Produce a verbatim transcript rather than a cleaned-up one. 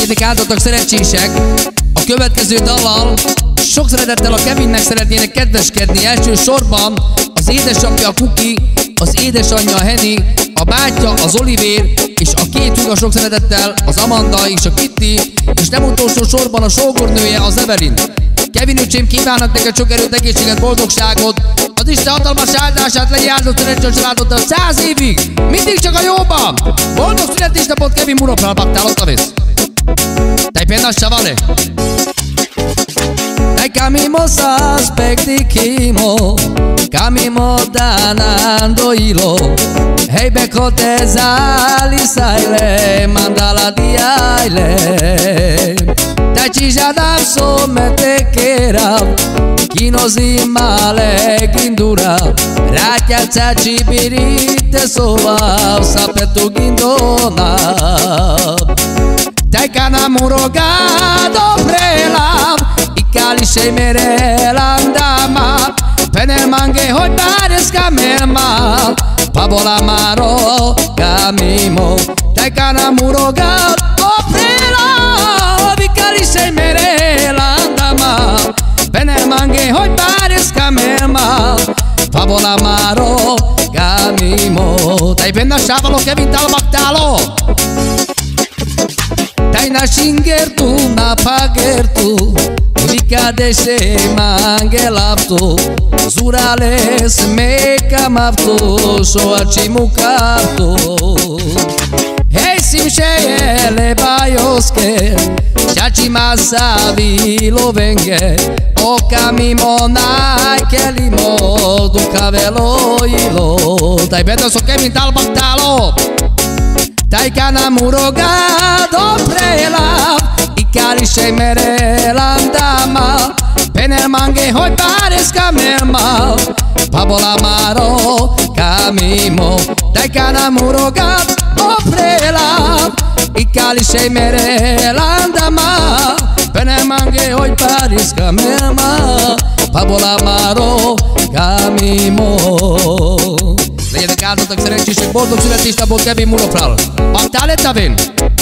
Legyetek áldozatok szerencsések. A következő dallal sok szeretettel a Kevinnek szeretnének kedveskedni. Elsősorban az édesapja a Kuki, az édesanyja a Henny, a bátyja az Olivér, és a két húga sok szeretettel az Amanda és a Kitty, és nem utolsó sorban a sógornője az Evelyn. Kevin öcsém, kívánnak neked sok erőt, egészséget, boldogságot, az Isten hatalmas áldását, legyen áldott szerencsé a családoddal száz évig, mindig csak a jóban. Boldog születésnapot, Kevin Muropral, baktál otta visz. Dai penna chavale. Dai camimos aspettichimo, camimo danando ilo. Hey bekote zali saile, mandala di aile. Dai cijadam somete kera, kinozi male gindura. Ratyalca cibirite sova, sapetu gindona. Dai canamurogado prelam, i calice mere landama. Penel mange hoi pares camelma, pabola maro camimo. Dai canamurogado prelam, i calice mere landama. Penel mange hoi pares camelma, pabola maro camimo. Dai penna shavalo Kevin talbaktalo. Dai na shingertu na pagertu, vikadeshe mangelaptu, zurales mekamaptu, soachimukaptu. Hey simshele bayoske, chachi masavi lo venge, o camimona kelimo du cavelo ilo. Dai beto so Kevin talbaktalo. Dai canamurogado prela, i calice mere landama. Penel mange hoi pares camelma, pabola maro camimo. Dai canamurogado prela, i calice mere landama. Penel mange hoi pares camelma, pabola maro camimo. Legyetek áldozatok szerencsések, boldog születésnapot Kevin Muropral. Baktál, Etavin?